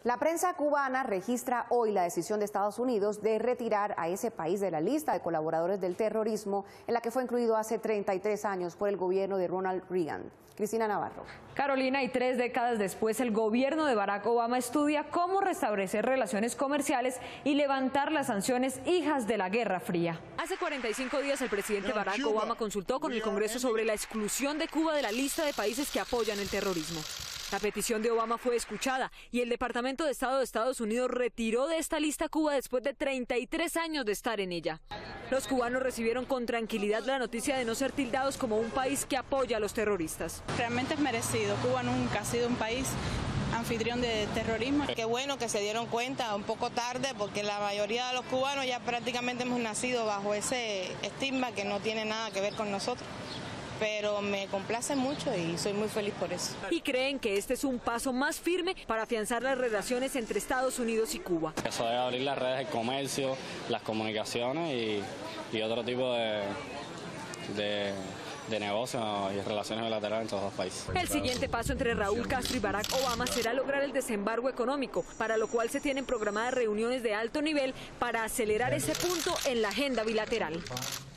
La prensa cubana registra hoy la decisión de Estados Unidos de retirar a ese país de la lista de colaboradores del terrorismo en la que fue incluido hace 33 años por el gobierno de Ronald Reagan. Cristina Navarro. Carolina, y 3 décadas después, el gobierno de Barack Obama estudia cómo restablecer relaciones comerciales y levantar las sanciones hijas de la Guerra Fría. Hace 45 días el presidente Barack Obama consultó con el Congreso sobre la exclusión de Cuba de la lista de países que apoyan el terrorismo. La petición de Obama fue escuchada y el Departamento de Estado de Estados Unidos retiró de esta lista a Cuba después de 33 años de estar en ella. Los cubanos recibieron con tranquilidad la noticia de no ser tildados como un país que apoya a los terroristas. Realmente es merecido. Cuba nunca ha sido un país anfitrión de terrorismo. Qué bueno que se dieron cuenta un poco tarde, porque la mayoría de los cubanos ya prácticamente hemos nacido bajo ese estigma que no tiene nada que ver con nosotros. Pero me complace mucho y soy muy feliz por eso. Y creen que este es un paso más firme para afianzar las relaciones entre Estados Unidos y Cuba. Eso debe abrir las redes de comercio, las comunicaciones y otro tipo de negocios y relaciones bilaterales entre los dos países. El siguiente paso entre Raúl Castro y Barack Obama será lograr el desembarco económico, para lo cual se tienen programadas reuniones de alto nivel para acelerar ese punto en la agenda bilateral.